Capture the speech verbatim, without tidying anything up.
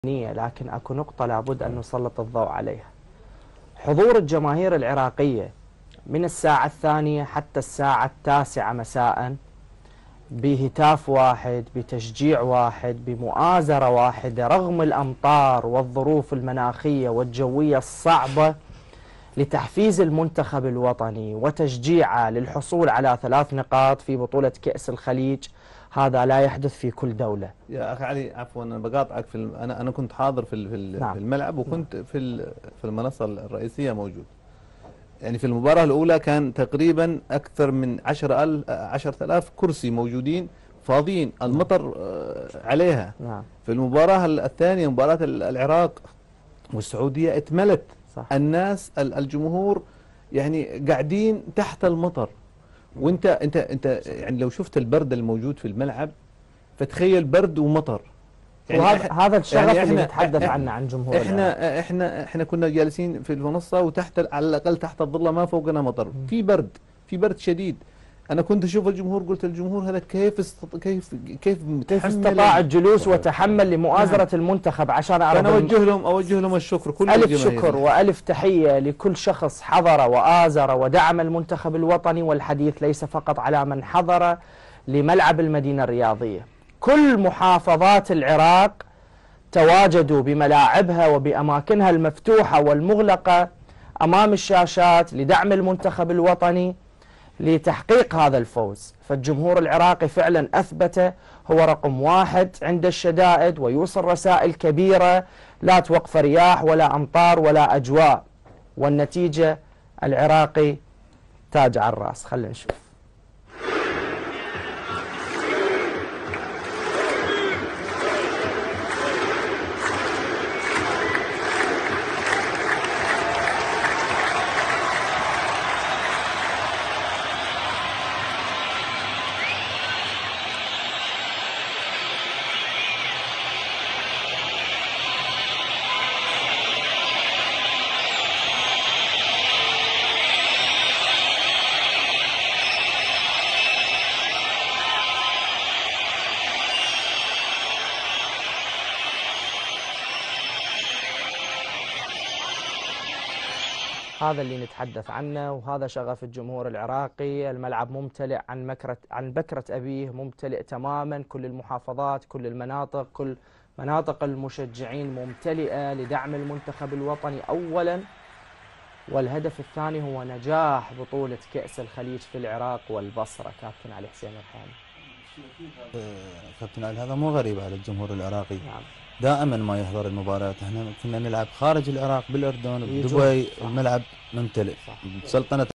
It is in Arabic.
لكن اكو نقطة لابد ان نسلط الضوء عليها. حضور الجماهير العراقية من الساعة الثانية حتى الساعة التاسعة مساء بهتاف واحد، بتشجيع واحد، بمؤازرة واحدة رغم الأمطار والظروف المناخية والجوية الصعبة لتحفيز المنتخب الوطني وتشجيعه للحصول على ثلاث نقاط في بطولة كأس الخليج. هذا لا يحدث في كل دولة. يا أخي علي عفوا أنا بقاطعك في الم... أنا أنا كنت حاضر في في نعم. الملعب وكنت نعم. في في المنصة الرئيسية موجود. يعني في المباراة الأولى كان تقريبا أكثر من عشرة آلاف كرسي موجودين فاضيين، المطر عليها. نعم. في المباراة الثانية مباراة العراق والسعودية اتملت. صح. الناس الجمهور يعني قاعدين تحت المطر، وانت انت انت يعني لو شفت البرد الموجود في الملعب فتخيل برد ومطر. يعني وهذا هذا الشغف يعني اللي نتحدث عنه عن جمهور احنا العراق. احنا احنا كنا جالسين في المنصه وتحت على الاقل تحت الظله ما فوقنا مطر، م. في برد في برد شديد. انا كنت اشوف الجمهور قلت الجمهور هذا كيف است... كيف كيف كيف استطاع الجلوس وتحمل لمؤازره نعم. المنتخب عشان انا اوجه لهم اوجه لهم الشكر كل الف شكر والف تحيه لكل شخص حضر وآزر ودعم المنتخب الوطني. والحديث ليس فقط على من حضر لملعب المدينه الرياضيه، كل محافظات العراق تواجدوا بملاعبها وبأماكنها المفتوحة والمغلقة أمام الشاشات لدعم المنتخب الوطني لتحقيق هذا الفوز. فالجمهور العراقي فعلا أثبت هو رقم واحد عند الشدائد، ويوصل رسائل كبيرة لا توقف رياح ولا أمطار ولا أجواء، والنتيجة العراقي تاج على الرأس. خلينا نشوف. هذا اللي نتحدث عنه، وهذا شغف الجمهور العراقي. الملعب ممتلئ عن مكرة عن بكرة أبيه، ممتلئ تماما. كل المحافظات، كل المناطق، كل مناطق المشجعين ممتلئة لدعم المنتخب الوطني أولا، والهدف الثاني هو نجاح بطولة كأس الخليج في العراق والبصرة. كابتن علي حسين الرحامي. كابتن علي هذا مو غريب على الجمهور العراقي. نعم. دائما ما يحضر المباريات. احنا كنا نلعب خارج العراق بالاردن بدبي، الملعب ممتلئ. سلطنة